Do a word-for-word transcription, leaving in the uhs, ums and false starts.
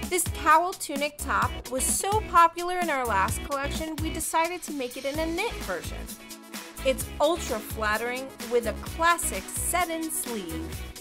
This Cowl tunic top was so popular in our last collection, we decided to make it in a knit version. It's ultra flattering with a classic set-in sleeve.